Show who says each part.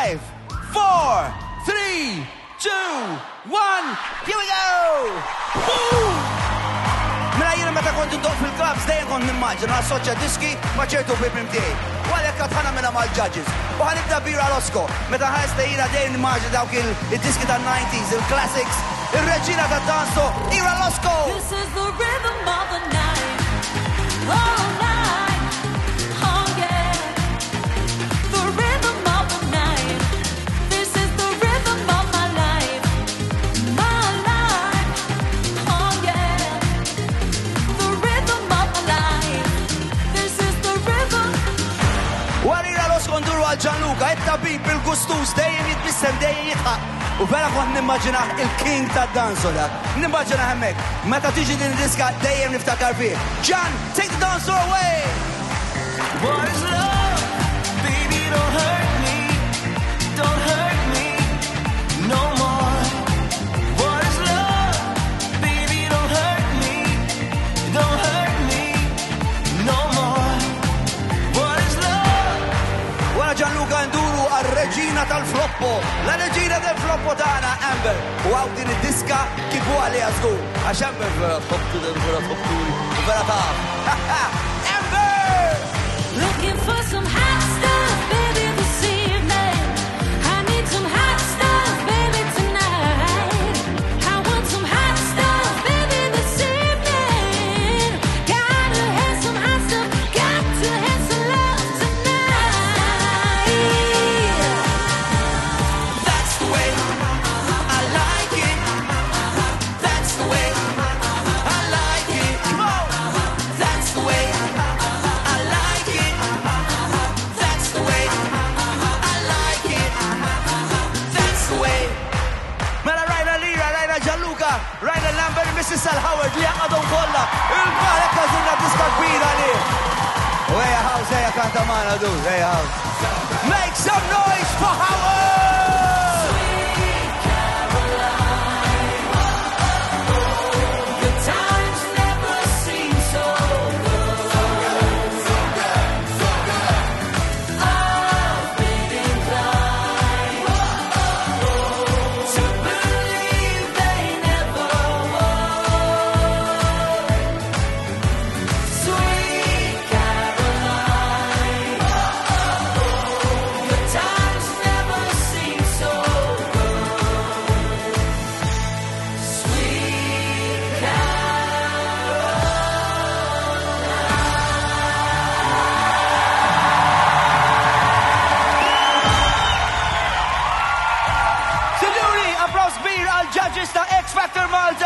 Speaker 1: 5, 4, 3, 2, 1, here we go! Woo! Mela jiena meta kont indoq fil-clubs dejjem kont nimmaġina assoċja diski ma' ċertu bibrim tiegħi. U għalhekk qed ħanamilha mal-judges. U ħanibda bira Rosco. Meta ħares jiena dejjem nimmaġina dawk il-diski tan-90s, il-classics, ir-reġina tad-danzo, Ira Rosco!
Speaker 2: This is the rhythm of the night. All night. Oh yeah. The rhythm of the night. This is the rhythm of my life. My life. Oh yeah. The rhythm of my life. This is the rhythm.
Speaker 1: Warira Rosco nduru għal Gianluca, it-tabib il-gustus dejjem jitbissem, dejjem jitħaq. U vera kont nimmaġinaħ il-king tad-danzo dak. Nimmaġinaħ hemmhekk. Meta tiġi din id-diska dejjem niftakar fih. John, take the dancer away!
Speaker 3: What is love? Baby, don't hurt me. Don't hurt me no more. What is love? Baby, don't hurt me. Don't hurt me no more. What is love?
Speaker 1: Wara Gianluca nduru għal-reġina tal-floppo. La reġina del-floppo tagħna Amber. U għaw din id-diska kibu għalija żgur. Għax Amber vera tħobtu vera taf. Amber!
Speaker 2: Looking for some hot stuff, baby, this evening. I need some hot stuff, baby, tonight. I want some hot stuff, baby, this evening. Gotta have some hot stuff, got to have some love tonight.
Speaker 3: That's the way I like it. That's the way I like it. Come on. That's the way I like it. That's the way I like it. That's the way.
Speaker 1: Mela rajna Lira, rajna Gianluca, rajna Lambert, Mrs. Sal Howard li għadhom kollha. Il-barek għażilna diska kbira li. U eja house, eja kanta mana du, eja house. Make some noise for Howard!
Speaker 2: The times never seem so good. I've been inclined to believe they never would. Sweet Caroline, the times never seem so good. Sweet Caroline.
Speaker 1: Signori, applaus kbir għal judges ta' X Factor Malta.